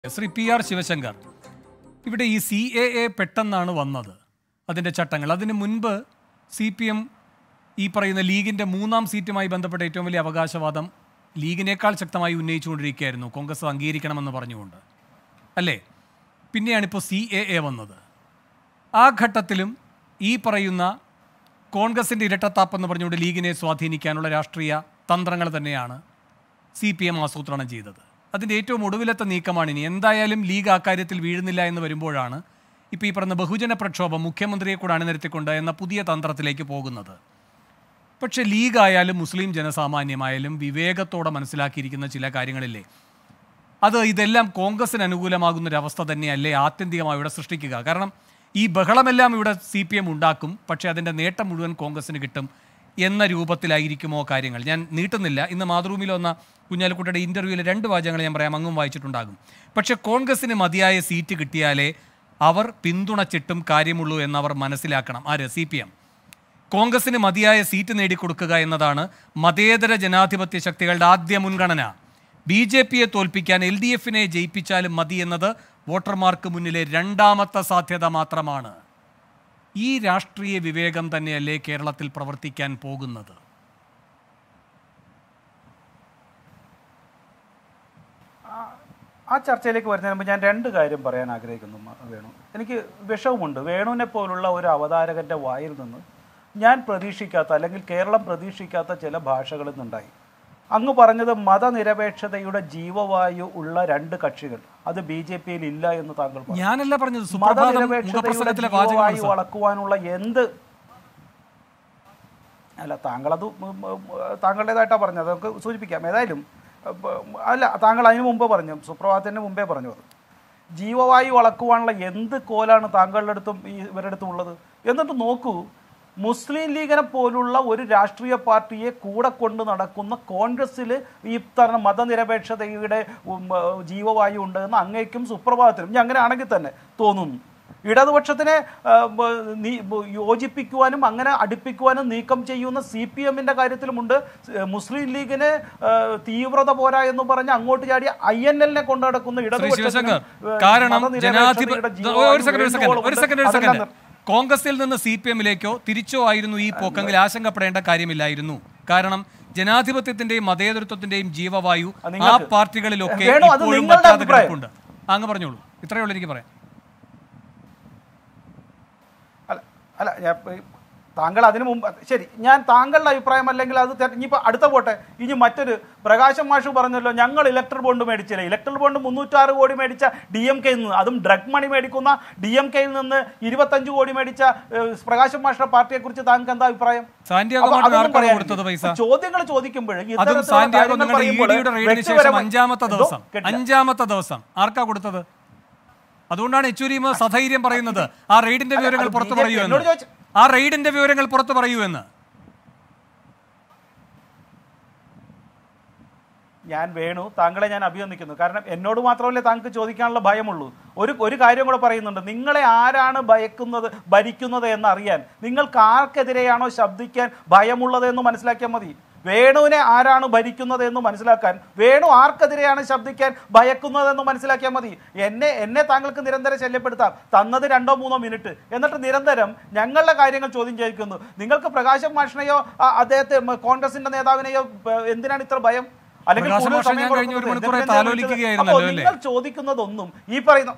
Shri PR Sivasankar, ഇവിടെ ഈ CAA പെട്ടെന്നാണ് വന്നത്, അതിൻ്റെ ചട്ടങ്ങൾ. അതിന് മുൻപ് CPM ഈ പറയുന്ന ലീഗിൻ്റെ 3-ാം സീറ്റുമായി ബന്ധപ്പെട്ട ഏറ്റവും വലിയ അവകാശവാദം ലീഗിനേക്കാൾ ശക്തമായി ഉന്നയിച്ചുകൊണ്ടിരിക്കുകയായിരുന്നു, കോൺഗ്രസ് അംഗീകരിക്കണമെന്ന് പറഞ്ഞുകൊണ്ട്, അല്ലേ? പിന്നെയാണിപ്പോൾ CAA വന്നത്. ആ ഘട്ടത്തിലും ഈ പറയുന്ന കോൺഗ്രസിൻ്റെ ഇരട്ടത്താപ്പെന്ന് പറഞ്ഞുകൊണ്ട് ലീഗിനെ സ്വാധീനിക്കാനുള്ള രാഷ്ട്രീയ തന്ത്രങ്ങൾ തന്നെയാണ് CPM ആസൂത്രണം ചെയ്തത്. അതിൻ്റെ ഏറ്റവും ഒടുവിലത്തെ നീക്കമാണിനി. എന്തായാലും ലീഗ് ആ കാര്യത്തിൽ വീഴുന്നില്ല എന്ന് വരുമ്പോഴാണ് ഇപ്പോൾ ഈ പറഞ്ഞ ബഹുജന പ്രക്ഷോഭം മുഖ്യമന്ത്രിയെ കൂടെ അണിനിരത്തിക്കൊണ്ട് എന്ന പുതിയ തന്ത്രത്തിലേക്ക് പോകുന്നത്. പക്ഷേ ലീഗായാലും മുസ്ലിം ജനസാമാന്യമായാലും വിവേകത്തോടെ മനസ്സിലാക്കിയിരിക്കുന്ന ചില കാര്യങ്ങളില്ലേ, അത് ഇതെല്ലാം കോൺഗ്രസിന് അനുകൂലമാകുന്നൊരവസ്ഥ തന്നെയല്ലേ ആത്യന്തികമായി ഇവിടെ സൃഷ്ടിക്കുക. കാരണം ഈ ബഹളമെല്ലാം ഇവിടെ CPM ഉണ്ടാക്കും, പക്ഷേ അതിൻ്റെ നേട്ടം മുഴുവൻ കോൺഗ്രസിന് കിട്ടും എന്ന രൂപത്തിലായിരിക്കുമോ കാര്യങ്ങൾ? ഞാൻ നീട്ടുന്നില്ല. ഇന്ന് മാതൃഭൂമിയിൽ വന്ന കുഞ്ഞാലിക്കുട്ടിയുടെ ഇൻ്റർവ്യൂവിൽ 2 വാചകങ്ങൾ ഞാൻ പറയാം, അങ്ങും വായിച്ചിട്ടുണ്ടാകും. പക്ഷേ കോൺഗ്രസിന് മതിയായ സീറ്റ് കിട്ടിയാലേ അവർ പിന്തുണച്ചിട്ടും കാര്യമുള്ളൂ എന്നവർ മനസ്സിലാക്കണം. ആര്? CPM. കോൺഗ്രസിന് മതിയായ സീറ്റ് നേടിക്കൊടുക്കുക എന്നതാണ് മതേതര ജനാധിപത്യ ശക്തികളുടെ ആദ്യ മുൻഗണന. BJPയെ തോൽപ്പിക്കാൻ LDFനെ ജയിപ്പിച്ചാലും മതി എന്നത് വോട്ടർമാർക്ക് മുന്നിലെ 2ാമത്തെ സാധ്യത മാത്രമാണ്. ഈ രാഷ്ട്രീയ വിവേകം തന്നെയല്ലേ കേരളത്തിൽ പ്രവർത്തിക്കാൻ പോകുന്നത്? ആ ചർച്ചയിലേക്ക് വരുന്നതിന് മുമ്പ് ഞാൻ 2 കാര്യം പറയാൻ ആഗ്രഹിക്കുന്നു. വേണു, എനിക്ക് വിഷമമുണ്ട്. വേണുവിനെ പോലുള്ള ഒരു അവതാരകൻ്റെ വായിൽ നിന്ന് ഞാൻ പ്രതീക്ഷിക്കാത്ത, അല്ലെങ്കിൽ കേരളം പ്രതീക്ഷിക്കാത്ത ചില ഭാഷകളിൽ നിന്നുണ്ടായി. അങ്ങ് പറഞ്ഞത് മതനിരപേക്ഷതയുടെ ജീവവായു ഉള്ള 2 കക്ഷികൾ, അത് BJPയിൽ ഇല്ല എന്ന് താങ്കൾ പറഞ്ഞു. ഞാനല്ല പറഞ്ഞത്. മതനിരപേക്ഷതയുടെ ജീവവായു വളക്കുവാനുള്ള എന്ത് അല്ല, താങ്കളത് താങ്കളുടേതായിട്ടാണ് പറഞ്ഞത്, നമുക്ക് സൂചിപ്പിക്കാം. ഏതായാലും അല്ല, താങ്കൾ അതിന് മുമ്പേ പറഞ്ഞു, സുപ്രഭാതത്തിന് മുമ്പേ പറഞ്ഞു, അത് ജീവവായു വളക്കുവാനുള്ള എന്ത് കോലാണ് താങ്കളുടെ അടുത്തും ഇവരുടെ അടുത്തും ഉള്ളത്. എന്നിട്ട് നോക്കൂ, മുസ്ലിം ലീഗിനെ പോലുള്ള ഒരു രാഷ്ട്രീയ പാർട്ടിയെ കൂടെ കൊണ്ട് നടക്കുന്ന കോൺഗ്രസ്സിൽ ഈ തരം മതനിരപേക്ഷതയുടെ ജീവവായു ഉണ്ടെന്ന് അങ്ങേക്കും സുപ്രഭാതത്തിനും, ഇനി അങ്ങനെ ആണെങ്കിൽ തന്നെ തോന്നുന്നു. ഇടതുപക്ഷത്തിനെ യോജിപ്പിക്കുവാനും അങ്ങനെ അടുപ്പിക്കുവാനും നീക്കം ചെയ്യുന്ന CPMൻ്റെ കാര്യത്തിലുമുണ്ട്. മുസ്ലിം ലീഗിന് തീവ്രത പോരാ എന്ന് പറഞ്ഞ് അങ്ങോട്ട് ചാടി INLനെ കൊണ്ടു നടക്കുന്ന ഇടതുപക്ഷത്തിന് കോൺഗ്രസിൽ നിന്ന് CPMലേക്കോ തിരിച്ചോ ആയിരുന്നു ഈ പോക്കെങ്കിൽ ആശങ്കപ്പെടേണ്ട കാര്യമില്ലായിരുന്നു. കാരണം ജനാധിപത്യത്തിന്റെയും മതേതരത്വത്തിന്റെയും ജീവവായു ആ പാർട്ടികളിലൊക്കെ ഇപ്പോഴും പറ്റാതെ കിടപ്പുണ്ട്. അങ്ങ് പറഞ്ഞോളൂ, ഇത്രയേ ഉള്ളൂ എനിക്ക് പറയാം. അല്ല, താങ്കൾ അതിനു മുമ്പ് ശരി, ഞാൻ താങ്കളുടെ അഭിപ്രായം അല്ലെങ്കിൽ അത് ഇനിയിപ്പോൾ അടുത്ത പോട്ടെ. ഇനി മറ്റൊരു പ്രകാശം മാഷ് പറഞ്ഞല്ലോ, ഞങ്ങൾ ഇലക്ട്രൽ ബോണ്ട് മേടിച്ചില്ല. ഇലക്ട്രൽ ബോണ്ട് 306 കോടി മേടിച്ച DMKയിൽ നിന്ന്, അതും ഡ്രഗ് മണി മേടിക്കുന്ന DMKയിൽ നിന്ന് 25 കോടി മേടിച്ച പ്രകാശം മാഷിന്റെ പാർട്ടിയെ കുറിച്ച് താങ്കൾക്ക് എന്താ അഭിപ്രായം? ചോദ്യങ്ങൾ ചോദിക്കുമ്പോൾ അഞ്ചാമത്തെ ദിവസം ആർക്കാ കൊടുത്തത്? അതുകൊണ്ടാണ് യെച്ചൂരി സധൈര്യം പറയുന്നത് ആ റെയ്ഡിന്റെ വിവരങ്ങൾ പുറത്തു പറയൂ എന്ന്. ആ റെയ്ഡിന്റെ വിവരങ്ങൾ പുറത്തു പറയൂ എന്ന്. ഞാൻ വേണു, താങ്കളെ ഞാൻ അഭിനന്ദിക്കുന്നു. കാരണം എന്നോട് മാത്രമല്ലേ താങ്കൾക്ക് ചോദിക്കാനുള്ള ഭയമുള്ളൂ. ഒരു കാര്യം കൂടെ പറയുന്നുണ്ട്, നിങ്ങളെ ആരാണ് ഭരിക്കുന്നത് എന്നറിയാൻ നിങ്ങൾക്ക് ആർക്കെതിരെയാണോ ശബ്ദിക്കാൻ ഭയമുള്ളത് എന്ന് മനസ്സിലാക്കിയാൽ മതി. വേണുവിനെ ആരാണ് ഭരിക്കുന്നത് എന്ന് മനസ്സിലാക്കാൻ, വേണു ആർക്കെതിരെയാണ് ശബ്ദിക്കാൻ ഭയക്കുന്നതെന്ന് മനസ്സിലാക്കിയാൽ മതി. എന്നെ താങ്കൾക്ക് നിരന്തരം ശല്യപ്പെടുത്താം, തന്നത് 2-3 മിനിറ്റ്, എന്നിട്ട് നിരന്തരം ഞങ്ങളുടെ കാര്യങ്ങൾ ചോദ്യം ചോദിക്കുന്നു. നിങ്ങൾക്ക് പ്രകാശം മാഷിനെയോ അദ്ദേഹത്തെ കോൺഗ്രസിന്റെ നേതാവിനെയോ എന്തിനാണ് ഇത്ര ഭയം? അല്ലെങ്കിൽ നിങ്ങൾ ചോദിക്കുന്നതൊന്നും ഈ പറയുന്ന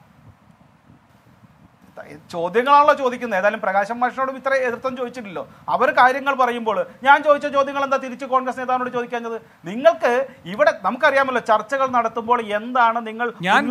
ചോദ്യങ്ങളാണല്ലോ ചോദിക്കുന്നത്. ഏതായാലും പ്രകാശം മാഷിനോടും ഇത്ര എതിർത്തും ചോദിച്ചിട്ടില്ലല്ലോ. അവർ കാര്യങ്ങൾ പറയുമ്പോൾ ഞാൻ ചോദിച്ച ചോദ്യങ്ങൾ എന്താ തിരിച്ച് കോൺഗ്രസ് നേതാവിനോട് ചോദിക്കാഞ്ഞത്? നിങ്ങൾക്ക് ഇവിടെ നമുക്കറിയാമല്ലോ, ചർച്ചകൾ നടത്തുമ്പോൾ എന്താണ് നിങ്ങൾ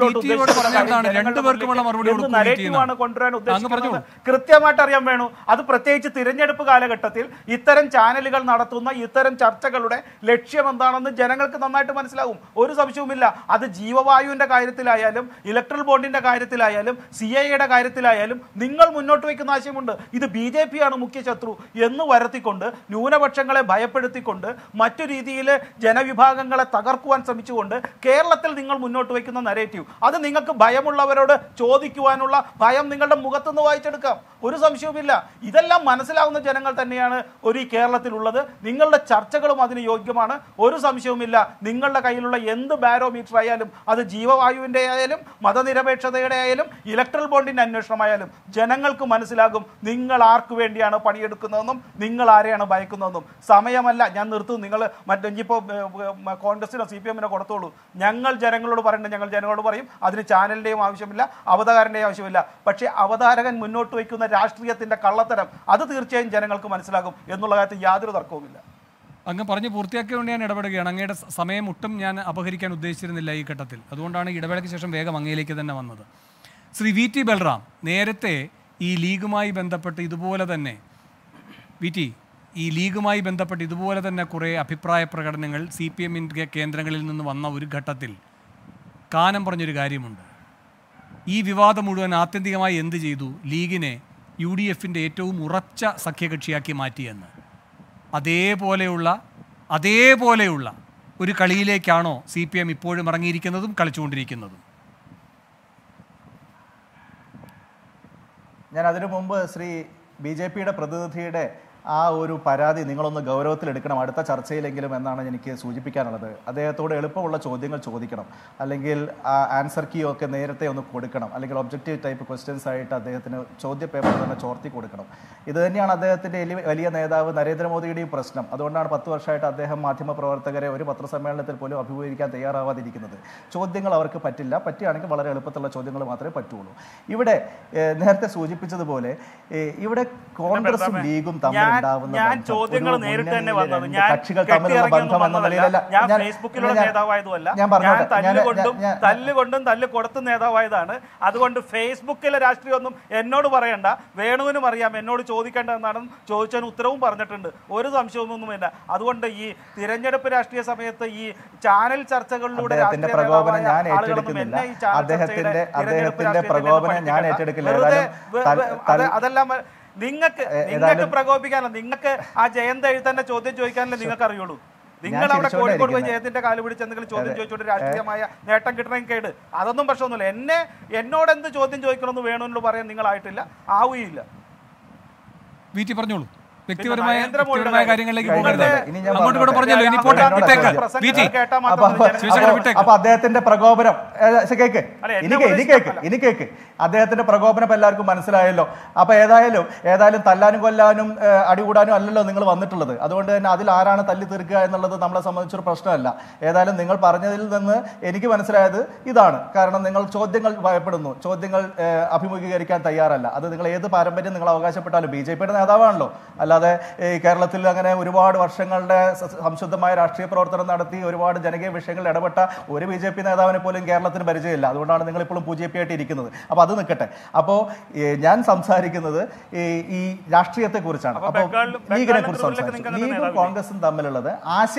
നരേറ്റീവാണ് കൊണ്ടുവരാൻ ഉദ്ദേശിക്കുന്നത് കൃത്യമായിട്ട് അറിയാൻ വേണു. അത് പ്രത്യേകിച്ച് തിരഞ്ഞെടുപ്പ് കാലഘട്ടത്തിൽ ഇത്തരം ചാനലുകൾ നടത്തുന്ന ഇത്തരം ചർച്ചകളുടെ ലക്ഷ്യം എന്താണെന്ന് ജനങ്ങൾക്ക് നന്നായിട്ട് മനസ്സിലാവും, ഒരു സംശയവുമില്ല. അത് ജീവവായുവിന്റെ കാര്യത്തിലായാലും ഇലക്ട്രൽ ബോണ്ടിന്റെ കാര്യത്തിലായാലും CAAയുടെ കാര്യത്തിലായാലും ആയാലും നിങ്ങൾ മുന്നോട്ട് വയ്ക്കുന്ന ആശയമുണ്ട്. ഇത് BJP ആണ് മുഖ്യ ശത്രു എന്ന് വരുത്തിക്കൊണ്ട് ന്യൂനപക്ഷങ്ങളെ ഭയപ്പെടുത്തിക്കൊണ്ട് മറ്റു രീതിയിൽ ജനവിഭാഗങ്ങളെ തകർക്കുവാൻ ശ്രമിച്ചുകൊണ്ട് കേരളത്തിൽ നിങ്ങൾ മുന്നോട്ട് വയ്ക്കുന്ന നരേറ്റീവ്, അത് നിങ്ങൾക്ക് ഭയമുള്ളവരോട് ചോദിക്കുവാനുള്ള ഭയം നിങ്ങളുടെ മുഖത്തുനിന്ന് വായിച്ചെടുക്കാം, ഒരു സംശയവുമില്ല. ഇതെല്ലാം മനസ്സിലാവുന്ന ജനങ്ങൾ തന്നെയാണ് ഈ കേരളത്തിലുള്ളത്. നിങ്ങളുടെ ചർച്ചകളും അതിന് യോഗ്യമാണ്, ഒരു സംശയവുമില്ല. നിങ്ങളുടെ കയ്യിലുള്ള എന്ത് ബാരോമീറ്റർ ആയാലും, അത് ജീവവായുവിൻ്റെ ആയാലും മതനിരപേക്ഷതയുടെ ആയാലും ഇലക്ട്രൽ ബോണ്ടിൻ്റെ അന്വേഷണമായാലും ജനങ്ങൾക്ക് മനസ്സിലാകും നിങ്ങൾ ആർക്ക് വേണ്ടിയാണ് പണിയെടുക്കുന്നതെന്നും നിങ്ങൾ ആരെയാണ് ഭയക്കുന്നതെന്നും. സമയമല്ല, ഞാൻ നിർത്തും. നിങ്ങൾ ഇനിയിപ്പോൾ കോൺഗ്രസിനോ CPM-നോ കൊടുത്തോളൂ. ഞങ്ങൾ ജനങ്ങളോട് പറയേണ്ടത് ഞങ്ങൾ ജനങ്ങളോട് പറയും. അതിന് ചാനലിൻ്റെയും ആവശ്യമില്ല, അവതാരൻ്റെയും ആവശ്യമില്ല. പക്ഷേ അവതാരകൻ മുന്നോട്ട് വയ്ക്കുന്ന രാഷ്ട്രീയത്തിൻ്റെ കള്ളത്തരം അത് തീർച്ചയായും ജനങ്ങൾക്ക് മനസ്സിലാകും എന്നുള്ള കാര്യത്തിൽ യാതൊരു തർക്കവുമില്ല. അങ്ങ് പറഞ്ഞ് പൂർത്തിയാക്കിയതുകൊണ്ട് ഞാൻ ഇടപെടുകയാണ്. അങ്ങയുടെ സമയം ഒട്ടും ഞാൻ അപഹരിക്കാൻ ഉദ്ദേശിച്ചിരുന്നില്ല ഈ ഘട്ടത്തിൽ. അതുകൊണ്ടാണ് ഇടവേളയ്ക്ക് ശേഷം വേഗം അങ്ങയിലേക്ക് തന്നെ വന്നത്. ശ്രീ VT ബൽറാം, നേരത്തെ ഈ ലീഗുമായി ബന്ധപ്പെട്ട് ഇതുപോലെ തന്നെ ലീഗുമായി ബന്ധപ്പെട്ട് ഇതുപോലെ തന്നെ കുറേ അഭിപ്രായ പ്രകടനങ്ങൾ CPM-ൻ്റെ കേന്ദ്രങ്ങളിൽ നിന്ന് വന്ന ഒരു ഘട്ടത്തിൽ കാനം പറഞ്ഞൊരു കാര്യമുണ്ട്. ഈ വിവാദം മുഴുവൻ ആത്യന്തികമായി എന്ത് ചെയ്തു? ലീഗിനെ UDF-ൻ്റെ ഏറ്റവും ഉറച്ച സഖ്യകക്ഷിയാക്കി മാറ്റിയെന്ന്. അതേപോലെയുള്ള ഒരു കളിയിലേക്കാണോ CPM ഇപ്പോഴും ഇറങ്ങിയിരിക്കുന്നതും കളിച്ചുകൊണ്ടിരിക്കുന്നതും? ഞാൻ അതിനു മുമ്പ് ശ്രീ BJP-യുടെ പ്രതിനിധിയുടെ ആ ഒരു പരാതി നിങ്ങളൊന്ന് ഗൗരവത്തിലെടുക്കണം അടുത്ത ചർച്ചയിലെങ്കിലും എന്നാണ് എനിക്ക് സൂചിപ്പിക്കാനുള്ളത്. അദ്ദേഹത്തോട് എളുപ്പമുള്ള ചോദ്യങ്ങൾ ചോദിക്കണം, അല്ലെങ്കിൽ ആ ആൻസർ കീ ഒക്കെ നേരത്തെ ഒന്ന് കൊടുക്കണം, അല്ലെങ്കിൽ ഒബ്ജക്റ്റീവ് ടൈപ്പ് ക്വസ്റ്റ്യൻസ് ആയിട്ട് അദ്ദേഹത്തിന് ചോദ്യ പേപ്പർ തന്നെ ചോർത്തി കൊടുക്കണം. ഇത് തന്നെയാണ് അദ്ദേഹത്തിൻ്റെ വലിയ നേതാവ് നരേന്ദ്രമോദിയുടെയും പ്രശ്നം. അതുകൊണ്ടാണ് 10 വർഷമായിട്ട് അദ്ദേഹം മാധ്യമപ്രവർത്തകരെ ഒരു പത്രസമ്മേളനത്തിൽ പോലും അഭിമുഖീകരിക്കാൻ തയ്യാറാവാതിരിക്കുന്നത്. ചോദ്യങ്ങൾ അവർക്ക് പറ്റുകയാണെങ്കിൽ വളരെ എളുപ്പത്തിലുള്ള ചോദ്യങ്ങൾ മാത്രമേ പറ്റുള്ളൂ. ഇവിടെ നേരത്തെ സൂചിപ്പിച്ചതുപോലെ ഇവിടെ കോൺഗ്രസും ലീഗും തമ്മിൽ ഞാൻ ചോദ്യങ്ങൾ നേരിട്ട് തന്നെ വന്നത് ഞാൻ ഫേസ്ബുക്കിലുള്ള നേതാവായതുമല്ല, ഞാൻ തല്ലുകൊണ്ടും തല്ല് കൊടുത്ത നേതാവായതാണ്. അതുകൊണ്ട് ഫേസ്ബുക്കിലെ രാഷ്ട്രീയമൊന്നും എന്നോട് പറയണ്ട, വേണുവിനും അറിയാം എന്നോട് ചോദിക്കേണ്ട എന്നാണെന്ന് ചോദിച്ചതിന് ഉത്തരവും പറഞ്ഞിട്ടുണ്ട്, ഒരു സംശയമൊന്നുമില്ല. അതുകൊണ്ട് ഈ തിരഞ്ഞെടുപ്പ് രാഷ്ട്രീയ സമയത്ത് ഈ ചാനൽ ചർച്ചകളിലൂടെ അതെല്ലാം നിങ്ങൾക്ക് പ്രകോപിക്കാനല്ല, നിങ്ങൾക്ക് ആ ജയന്ത എഴുത്തന്നെ ചോദ്യം ചോദിക്കാനല്ലേ നിങ്ങൾക്ക് അറിയുള്ളൂ. നിങ്ങൾ അവിടെ കോഴിക്കോട് പോയി ജയത്തിന്റെ കാല് പിടിച്ച് എന്തെങ്കിലും ചോദ്യം ചോദിച്ചോണ്ട് രാഷ്ട്രീയമായ നേട്ടം കിട്ടണമെങ്കിൽ കേട്, അതൊന്നും പ്രശ്നമൊന്നുമില്ല. എന്നോട് എന്ത് ചോദ്യം ചോദിക്കണമെന്ന് വേണമെന്ന് പറയാൻ നിങ്ങളായിട്ടില്ല, ആവുകയില്ല. VT പറഞ്ഞോളൂ. വ്യക്തിപരമായ കാര്യങ്ങളിലേക്ക് പോകരുത്. അങ്ങോട്ട് കൂടെ പറഞ്ഞല്ലോ, ഇനി പോട്ടെ, വിട്ടേക്ക്. അപ്പൊ അദ്ദേഹത്തിന്റെ പ്രകോപനം ഇനി കേക്ക് അദ്ദേഹത്തിന്റെ പ്രകോപനം എല്ലാവർക്കും മനസ്സിലായല്ലോ. അപ്പൊ ഏതായാലും തല്ലാനും കൊല്ലാനും അടികൂടാനും അല്ലല്ലോ നിങ്ങൾ വന്നിട്ടുള്ളത്. അതുകൊണ്ട് തന്നെ അതിൽ ആരാണ് തല്ലി തീർക്കുക എന്നുള്ളത് നമ്മളെ സംബന്ധിച്ചൊരു പ്രശ്നമല്ല. ഏതായാലും നിങ്ങൾ പറഞ്ഞതിൽ നിന്ന് എനിക്ക് മനസ്സിലായത് ഇതാണ്. കാരണം നിങ്ങൾ ചോദ്യങ്ങൾ ഭയപ്പെടുന്നു, ചോദ്യങ്ങൾ അഭിമുഖീകരിക്കാൻ തയ്യാറല്ല. അത് നിങ്ങൾ ഏത് പാരമ്പര്യം നിങ്ങൾ അവകാശപ്പെട്ടാലും BJP-യുടെ നേതാവാണല്ലോ. അല്ലാതെ ഈ കേരളത്തിൽ അങ്ങനെ ഒരുപാട് വർഷങ്ങളുടെ സംശുദ്ധമായ രാഷ്ട്രീയ പ്രവർത്തനം നടത്തി ഒരുപാട് ജനകീയ വിഷയങ്ങളിൽ ഇടപെട്ട ഒരു BJP നേതാവിനെ പോലും കേരളത്തിന് പരിചയമില്ല. അതുകൊണ്ടാണ് നിങ്ങൾ ഇപ്പോഴും BJP ആയിട്ട് ഇരിക്കുന്നത്. അപ്പോൾ അത് നിൽക്കട്ടെ. അപ്പോൾ ഞാൻ സംസാരിക്കുന്നത് ഈ രാഷ്ട്രീയത്തെ കുറിച്ചാണ്. അപ്പോൾ ലീഗിനെ കുറിച്ച് സംസാരിച്ചു. ലീഗും കോൺഗ്രസും തമ്മിലുള്ളത്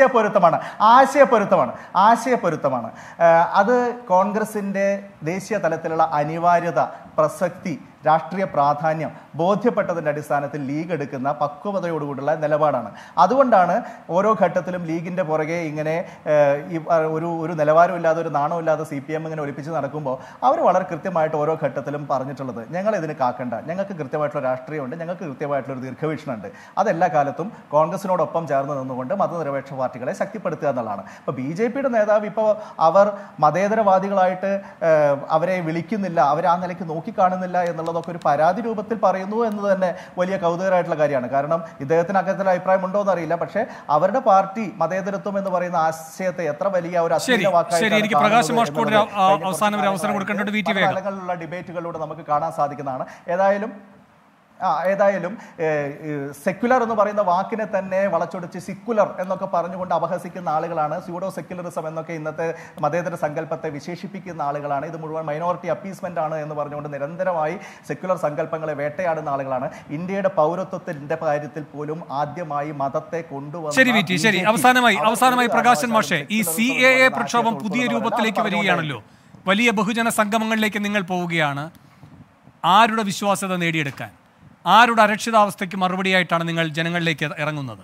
ആശയപ്പൊരുത്തമാണ്. അത് കോൺഗ്രസിന്റെ ദേശീയ തലത്തിലുള്ള അനിവാര്യത, പ്രസക്തി, രാഷ്ട്രീയ പ്രാധാന്യം ബോധ്യപ്പെട്ടതിൻ്റെ അടിസ്ഥാനത്തിൽ ലീഗ് എടുക്കുന്ന പക്വതയോടുകൂടിയുള്ള നിലപാടാണ്. അതുകൊണ്ടാണ് ഓരോ ഘട്ടത്തിലും ലീഗിൻ്റെ പുറകെ ഇങ്ങനെ ഒരു നിലവാരമില്ലാതെ ഒരു നാണമില്ലാതെ CPM ഇങ്ങനെ ഒലിപ്പിച്ച് നടക്കുമ്പോൾ അവർ വളരെ കൃത്യമായിട്ട് ഓരോ ഘട്ടത്തിലും പറഞ്ഞിട്ടുള്ളത്, ഞങ്ങൾ ഇതിന് കാക്കണ്ട, ഞങ്ങൾക്ക് കൃത്യമായിട്ടുള്ള രാഷ്ട്രീയമുണ്ട്, ഞങ്ങൾക്ക് കൃത്യമായിട്ടുള്ളൊരു ദീർഘവീക്ഷണമുണ്ട്. അതെല്ലാ കാലത്തും കോൺഗ്രസിനോടൊപ്പം ചേർന്ന് നിന്നുകൊണ്ട് മതനിരപേക്ഷ പാർട്ടികളെ ശക്തിപ്പെടുത്തുക എന്നുള്ളതാണ്. ഇപ്പോൾ BJP-യുടെ നേതാവ് ഇപ്പോൾ അവർ മതേതരവാദികളായിട്ട് അവരെ വിളിക്കുന്നില്ല, അവരെ ആ നിലയ്ക്ക് നോക്കിക്കാണുന്നില്ല എന്നുള്ളതൊക്കെ ഒരു പരാതി രൂപത്തിൽ പറയുന്നു എന്ന് തന്നെ വലിയ കൗതുകരമായിട്ടുള്ള കാര്യമാണ്. കാരണം ഇദ്ദേഹത്തിന് അക്കാര്യത്തിൽ അഭിപ്രായം ഉണ്ടോ എന്നറിയില്ല. പക്ഷേ അവരുടെ പാർട്ടി മതേതരത്വം എന്ന് പറയുന്ന ആശയത്തെ എത്ര വലിയ ഒരു കാലങ്ങളിലുള്ള ഡിബേറ്റുകളിലൂടെ നമുക്ക് കാണാൻ സാധിക്കുന്നതാണ്. ഏതായാലും സെക്യുലർ എന്ന് പറയുന്ന വാക്കിനെ തന്നെ വളച്ചൊടിച്ച് സിക്കുലർ എന്നൊക്കെ പറഞ്ഞുകൊണ്ട് അപഹസിക്കുന്ന ആളുകളാണ്. സ്യൂഡോ സെക്യുലറിസം എന്നൊക്കെ ഇന്നത്തെ മതേതര സങ്കല്പത്തെ വിശേഷിപ്പിക്കുന്ന ആളുകളാണ്. ഇത് മുഴുവൻ മൈനോറിറ്റി അപ്പീസ്മെന്റ് ആണ് എന്ന് പറഞ്ഞുകൊണ്ട് നിരന്തരമായി സെക്യുലർ സങ്കല്പങ്ങളെ വേട്ടയാടുന്ന ആളുകളാണ്. ഇന്ത്യയുടെ പൗരത്വത്തിന്റെ കാര്യത്തിൽ പോലും ആദ്യമായി മതത്തെ കൊണ്ടുവന്നു. ശരി, അവസാനമായി പ്രകാശൻ മാഷെ, ഈ CAA പ്രക്ഷോഭം പുതിയ രൂപത്തിലേക്ക് വരികയാണല്ലോ. വലിയ ബഹുജന സംഗമങ്ങളിലേക്ക് നിങ്ങൾ പോവുകയാണ്. ആരുടെ വിശ്വാസ്യത നേടിയെടുക്കാൻ, ആരുടെ അരക്ഷിതാവസ്ഥയ്ക്ക് മറുപടിയായിട്ടാണ് നിങ്ങൾ ജനങ്ങളിലേക്ക് ഇറങ്ങുന്നത്?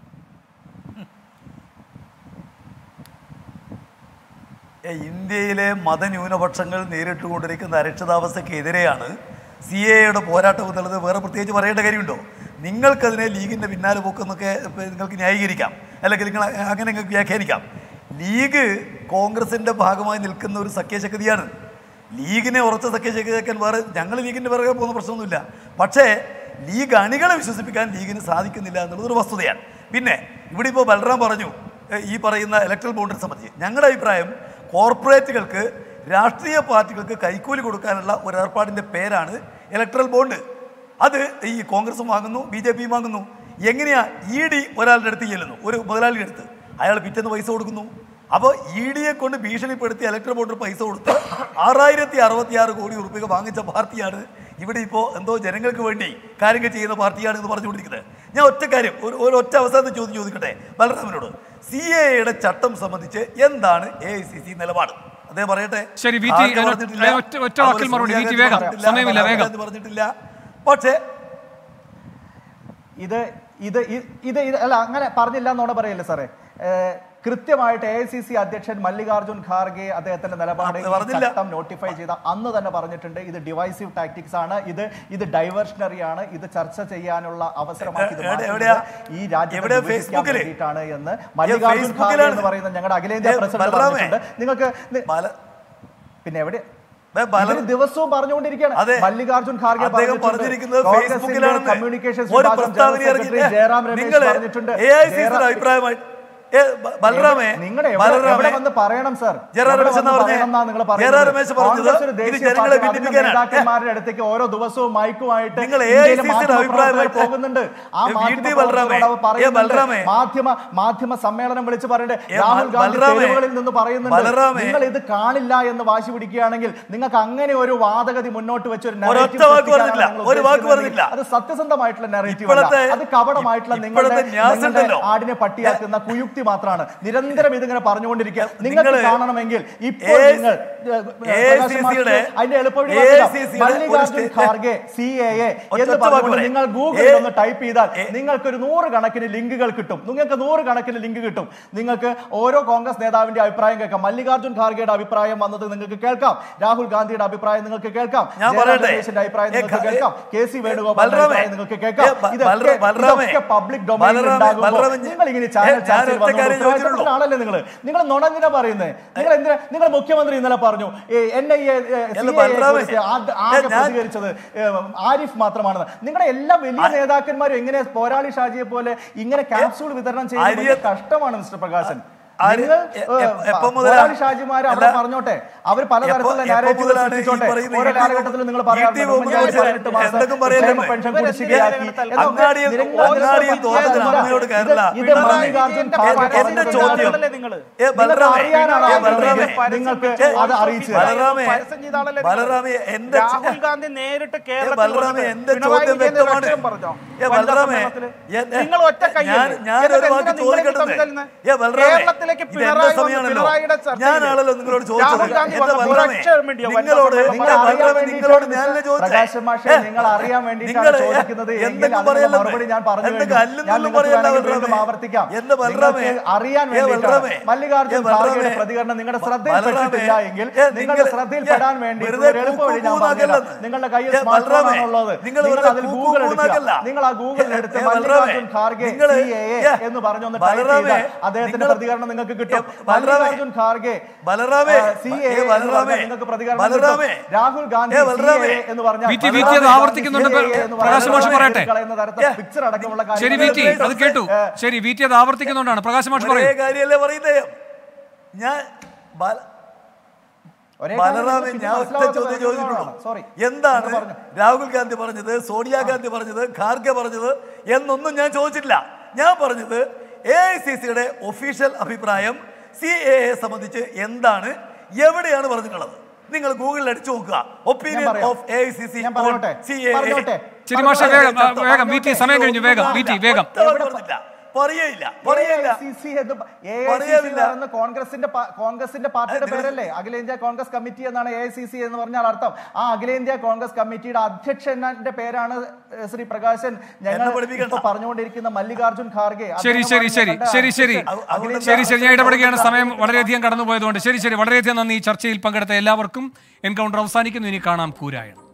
ഇന്ത്യയിലെ മതന്യൂനപക്ഷങ്ങൾ നേരിട്ടുകൊണ്ടിരിക്കുന്ന അരക്ഷിതാവസ്ഥയ്ക്കെതിരെയാണ് CAA പോരാട്ടം എന്നുള്ളത് വേറെ പ്രത്യേകിച്ച് പറയേണ്ട കാര്യമുണ്ടോ? നിങ്ങൾക്കതിനെ ലീഗിൻ്റെ പിന്നാലെ പോക്കെന്നൊക്കെ നിങ്ങൾക്ക് ന്യായീകരിക്കാം, അല്ലെങ്കിൽ നിങ്ങൾ അങ്ങനെ നിങ്ങൾക്ക് വ്യാഖ്യാനിക്കാം. ലീഗ് കോൺഗ്രസിൻ്റെ ഭാഗമായി നിൽക്കുന്ന ഒരു സഖ്യശക്തിയാണ്. ലീഗിനെ ഉറച്ച സഖ്യശക്തിയാക്കാൻ വേറെ ഞങ്ങൾ ലീഗിൻ്റെ പിറകെ പോകുന്ന പ്രശ്നമൊന്നുമില്ല. പക്ഷേ ലീഗ് അണികളെ വിശ്വസിപ്പിക്കാൻ ലീഗിന് സാധിക്കുന്നില്ല എന്നുള്ളതൊരു വസ്തുതയാണ്. പിന്നെ ഇവിടെ ഇപ്പോൾ ബൽറാം പറഞ്ഞു ഈ പറയുന്ന ഇലക്ട്രൽ ബോണ്ടിനെ സംബന്ധിച്ച് ഞങ്ങളുടെ അഭിപ്രായം, കോർപ്പറേറ്റുകൾക്ക് രാഷ്ട്രീയ പാർട്ടികൾക്ക് കൈക്കൂലി കൊടുക്കാനുള്ള ഒരു ഏർപ്പാടിൻ്റെ പേരാണ് ഇലക്ട്രൽ ബോണ്ട്. അത് ഈ കോൺഗ്രസും വാങ്ങുന്നു, BJPയും വാങ്ങുന്നു. എങ്ങനെയാ ED ഒരാളുടെ അടുത്ത് ചെല്ലുന്നു, ഒരു മുതലാളിയുടെ അടുത്ത്, അയാൾ പിറ്റേന്ന് പൈസ കൊടുക്കുന്നു. അപ്പോൾ EDയെ കൊണ്ട് ഭീഷണിപ്പെടുത്തി ഇലക്ട്രൽ ബോണ്ടിന് പൈസ കൊടുത്ത് 6066 കോടി രൂപ വാങ്ങിച്ച പാർട്ടിയാണ് ഇവിടെ ഇപ്പോൾ എന്തോ ജനങ്ങൾക്ക് വേണ്ടി കാര്യങ്ങൾ ചെയ്യുന്ന പാർട്ടിയാണ് എന്ന് പറഞ്ഞുകൊണ്ടിരിക്കുന്നത്. ഞാൻ ഒറ്റ കാര്യം, ഒരു ഒറ്റ അവസാനത്തെ ചോദ്യം ചോദിക്കട്ടെ ബലറാമിനോട്. CAA ചട്ടം സംബന്ധിച്ച് എന്താണ് AICC നിലപാട്? അദ്ദേഹം പറയട്ടെ. പറഞ്ഞിട്ടില്ല. പക്ഷേ ഇത് അല്ല, അങ്ങനെ പറഞ്ഞില്ല എന്നോട് പറയല്ലേ സാറേ. കൃത്യമായിട്ട് AICC അധ്യക്ഷൻ മല്ലികാർജുൻ ഖാർഗെ അദ്ദേഹത്തിന്റെ നിലപാട് ചട്ടം നോട്ടിഫൈ ചെയ്ത അന്ന് തന്നെ പറഞ്ഞിട്ടുണ്ട്, ഇത് ഡിവൈസീവ് ടാക്ടിക്സ് ആണ്, ഇത് ഡൈവേർഷണറി ആണ്, ഇത് ചർച്ച ചെയ്യാനുള്ള അവസരമാക്കി ഈ രാജ്യത്തെ വേണ്ടിയിട്ടാണ് എന്ന് മല്ലികാർജുൻ ഖാർഗെ എന്ന് പറയുന്ന ഞങ്ങളുടെ അഖിലേന്ത്യാ പ്രസിഡന്റ് പറഞ്ഞിട്ടുണ്ട്. നിങ്ങൾക്ക് പിന്നെ എവിടെ ദിവസവും പറഞ്ഞുകൊണ്ടിരിക്കുകയാണ് മല്ലികാർജുൻ ഖാർഗെ പറഞ്ഞിരിക്കുന്നത് കമ്മ്യൂണിക്കേഷൻ ജയറാം രമേശ് പറഞ്ഞിട്ടുണ്ട്. ബലറാമേ, പറയണം സാർ, നേതാക്കന്മാരുടെ അടുത്തേക്ക് ഓരോ ദിവസവും മയക്കുമായിട്ട് പോകുന്നുണ്ട്. ആ മാധ്യമ സമ്മേളനം വിളിച്ച് പറയണ്ടേ, രാഹുൽ ഗാന്ധി തെരുവുകളിൽ നിന്ന് പറയുന്നുണ്ട്. നിങ്ങൾ ഇത് കാണില്ല എന്ന് വാശി പിടിക്കുകയാണെങ്കിൽ നിങ്ങൾക്ക് അങ്ങനെ ഒരു വാദഗതി മുന്നോട്ട് വെച്ച് ഒരു അത് സത്യസന്ധമായിട്ടുള്ള നെറേറ്റീവ് അല്ല, അത് കപടമായിട്ടുള്ള നിങ്ങളുടെ ആടിനെ പട്ടിയാക്കുന്ന കുയുക്തി മാത്രമാണ്. നിരന്തരം ഇതിങ്ങനെ പറഞ്ഞുകൊണ്ടിരിക്കുക. നിങ്ങൾക്ക് കാണണമെങ്കിൽ ഇപ്പോൾ നിങ്ങൾ അതിന്റെ എളുപ്പവഴി മല്ലികാർജുൻ ഖാർഗെ CAA എന്ന് പറഞ്ഞുകൊണ്ട് നിങ്ങൾ ഗൂഗിളിൽ ഒന്ന് ടൈപ്പ് ചെയ്താൽ നിങ്ങൾക്കൊരു 100 കണക്കിന് ലിങ്കുകൾ കിട്ടും. നിങ്ങൾക്ക് 100 കണക്കിന് ലിങ്ക് കിട്ടും. നിങ്ങൾക്ക് ഓരോ കോൺഗ്രസ് നേതാവിന്റെ അഭിപ്രായം കേൾക്കാം. മല്ലികാർജുൻ ഖാർഗെയുടെ അഭിപ്രായം വന്നത് നിങ്ങൾക്ക് കേൾക്കാം, രാഹുൽ ഗാന്ധിയുടെ അഭിപ്രായം നിങ്ങൾക്ക് കേൾക്കാം, ജയറാം അഭിപ്രായം നിങ്ങൾക്ക് കേൾക്കാം, KC വേണുഗോപാലിന്റെ അഭിപ്രായം നിങ്ങൾക്ക് കേൾക്കാം. ഇതൊക്കെ പബ്ലിക് ഡൊമൈനിൽ ഉണ്ടാകുമ്പോൾ നിങ്ങൾ ഇങ്ങനെ ചാനൽ ആണല്ലേ നിങ്ങൾ നുണഞ്ഞിനെ പറയുന്നത്? നിങ്ങൾ മുഖ്യമന്ത്രി ഇന്നലെ പറഞ്ഞു NIA ആകെ പ്രതികരിച്ചത് ആരിഫ് മാത്രമാണെന്ന്. നിങ്ങളുടെ എല്ലാ വലിയ നേതാക്കന്മാരും എങ്ങനെ പോരാളി ഷാജിയെ പോലെ ഇങ്ങനെ ക്യാപ്സൂൾ വിതരണം ചെയ്യുന്നത് കഷ്ടമാണ് മിസ്റ്റർ പ്രകാശൻ. ഷാജിമാര് അവിടെ പറഞ്ഞോട്ടെ, അവർ പലതരത്തിലുള്ള നാരേറ്റീവുകൾ സൃഷ്ടിച്ചോട്ടെ. ഓരോ കാലഘട്ടത്തിലും നിങ്ങൾ പറയാറുണ്ട് പെൻഷൻ കുടിശ്ശികയാക്കി. നിങ്ങൾക്ക് അത് അറിയിച്ചു. രാഹുൽ ഗാന്ധി നേരിട്ട് കേരളത്തിൽ നിങ്ങൾ ഒറ്റ ഞാനാണല്ലോ നിങ്ങളോട് ചോദിച്ചത്. പ്രകാശ് മാഷെ, നിങ്ങൾ അറിയാൻ വേണ്ടിയിട്ടാണ് ചോദിക്കുന്നത്. മറുപടി ഞാൻ പറഞ്ഞു, ആവർത്തിക്കാം. അറിയാൻ വേണ്ടിയിട്ടാണ്. മല്ലികാർജുൻ ഖാർഗെയുടെ പ്രതികരണം നിങ്ങളുടെ ശ്രദ്ധയിൽപ്പെട്ടിട്ടില്ല എങ്കിൽ നിങ്ങളുടെ ശ്രദ്ധയിൽപ്പെടാൻ വേണ്ടി എളുപ്പവഴി ഞാൻ പറഞ്ഞില്ല. നിങ്ങളുടെ കയ്യിൽ സ്മാർട്ട് ഫോൺ ആണുള്ളത്, നിങ്ങൾ അതിൽ ഗൂഗിൾ എടുക്കുക. നിങ്ങൾ ആ ഗൂഗിളിൽ എടുത്ത് മല്ലികാർജുൻ ഖാർഗെ CAA എന്ന് പറഞ്ഞൊന്ന് ടൈപ്പ് ചെയ്താൽ അദ്ദേഹത്തിന്റെ പ്രതികരണം നിങ്ങൾക്ക് കിട്ടും. മല്ലികാർജുൻ ഖാർഗെ CAA നിങ്ങൾക്ക് പ്രതികരണം കിട്ടും. രാഹുൽ ഗാന്ധി CAA എന്ന് പറഞ്ഞാൽ പിക്ചർ അടക്കമുള്ള ആവർത്തിക്കുന്നുണ്ടാണ് പ്രകാശ് മാഷ് പറയുന്നത്. ഞാൻ ബലറാമെ, ഞാൻ ഒറ്റ ചോദ്യം ചോദിച്ചിട്ടുള്ളൂ. എന്താണ് രാഹുൽ ഗാന്ധി പറഞ്ഞത്, സോണിയാഗാന്ധി പറഞ്ഞത്, ഖാർഗെ പറഞ്ഞത് എന്നൊന്നും ഞാൻ ചോദിച്ചിട്ടില്ല. ഞാൻ പറഞ്ഞത് AICCയുടെ ഒഫീഷ്യൽ അഭിപ്രായം CAA സംബന്ധിച്ച് എന്താണ്, എവിടെയാണ് പറഞ്ഞിട്ടുള്ളത്? നിങ്ങൾ ഗൂഗിളിൽ അടിച്ചു നോക്കുക. ഒപ്പീനിയൻ ഓഫ് AICC സമയം കഴിഞ്ഞു. വേഗം പറയേയില്ല കോൺഗ്രസിന്റെ പാർട്ടിയുടെ പേരല്ലേ അഖിലേന്ത്യാ കോൺഗ്രസ് കമ്മിറ്റി എന്നാണ് AICC എന്ന് പറഞ്ഞാൽ അർത്ഥം. ആ അഖിലേന്ത്യാ കോൺഗ്രസ് കമ്മിറ്റിയുടെ അധ്യക്ഷന്റെ പേരാണ് ശ്രീ പ്രകാശൻ. ഞങ്ങൾ ഇപ്പൊ പറഞ്ഞുകൊണ്ടിരിക്കുന്ന മല്ലികാർജുൻ ഖാർഗെ. ശരി ഞാൻ ഇടപെടുകയാണ്. സമയം വളരെയധികം കടന്നുപോയതുകൊണ്ട് ശരി വളരെയധികം നന്ദി. ചർച്ചയിൽ പങ്കെടുത്ത എല്ലാവർക്കും. എൻകൗണ്ടർ അവസാനിക്കുന്നു. ഇനി കാണാം കൂരായണം.